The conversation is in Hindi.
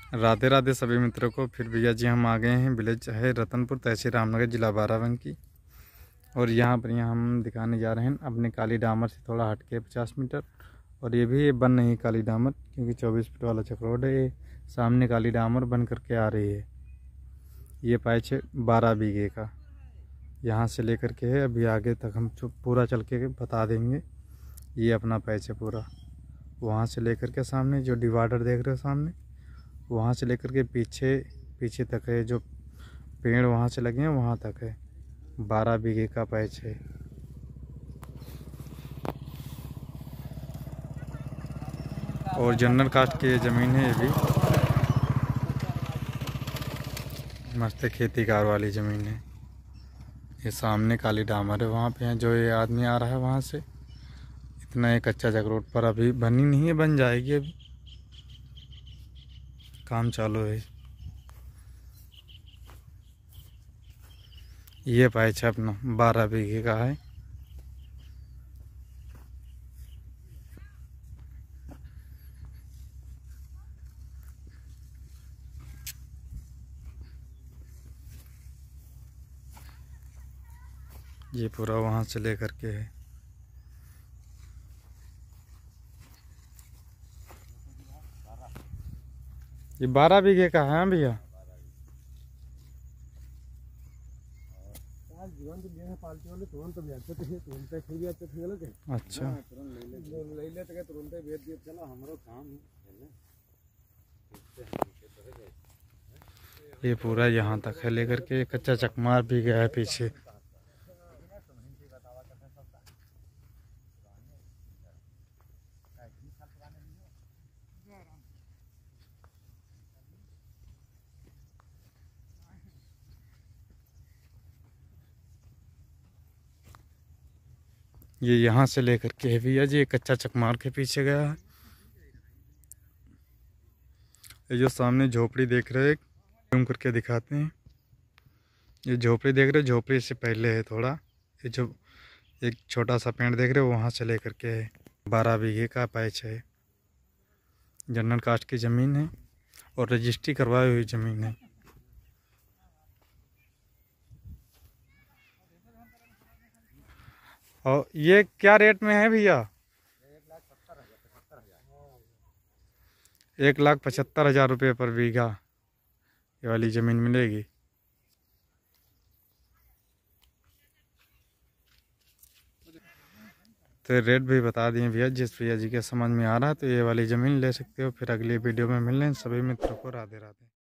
राधे राधे सभी मित्रों को। फिर भैया जी हम आ गए हैं, विलेज है रतनपुर, तहसील रामनगर, जिला बाराबंकी। और यहाँ पर हम दिखाने जा रहे हैं अपने काली डामर से थोड़ा हट के 50 मीटर। और ये भी बन नहीं काली डामर, क्योंकि 24 फीट वाला चक रोड है। ये सामने काली डामर बन करके आ रही है। ये पैच है 12 बीघे का, यहाँ से लेकर के है। अभी आगे तक हम पूरा चल के बता देंगे। ये अपना पैच है पूरा, वहाँ से लेकर के सामने जो डिवाइडर देख रहे हो सामने, वहाँ से लेकर के पीछे तक है। जो पेड़ वहाँ से लगे हैं वहाँ तक है। 12 बीघे का पैच है। और जनरल कास्ट की ज़मीन है। ये भी मस्त खेतीकार वाली ज़मीन है। ये सामने काली डामर है, वहाँ पे है। जो ये आदमी आ रहा है वहाँ से, इतना एक कच्चा जग रोड पर अभी बनी नहीं है, बन जाएगी। अभी काम चालू है। ये पैच है अपना 12 बीघे का है। ये पूरा वहाँ से लेकर के है। ये 12 बीघे का है भैया। अच्छा, ये पूरा यहाँ तक है लेकर के। कच्चा चकमार भी गया है पीछे। ये यहाँ से लेकर के है भैया जी। ये कच्चा चकमार के पीछे गया है। ये जो सामने झोपड़ी देख रहे हैं, जूम करके दिखाते हैं। ये झोपड़ी देख रहे हो, झोपड़ी से पहले है थोड़ा। ये जो एक छोटा सा पेड़ देख रहे हो, वहाँ से लेकर के है। 12 बीघे का पैच है। जनरल कास्ट की ज़मीन है और रजिस्ट्री करवाई हुई ज़मीन है। और ये क्या रेट में है भैया? 1,75,000 रुपये पर बीघा ये वाली ज़मीन मिलेगी। तो रेट भी बता दिए भैया। जिस भैया जी के समझ में आ रहा है तो ये वाली ज़मीन ले सकते हो। फिर अगली वीडियो में मिल रहे हैं। सभी मित्रों को राधे राधे।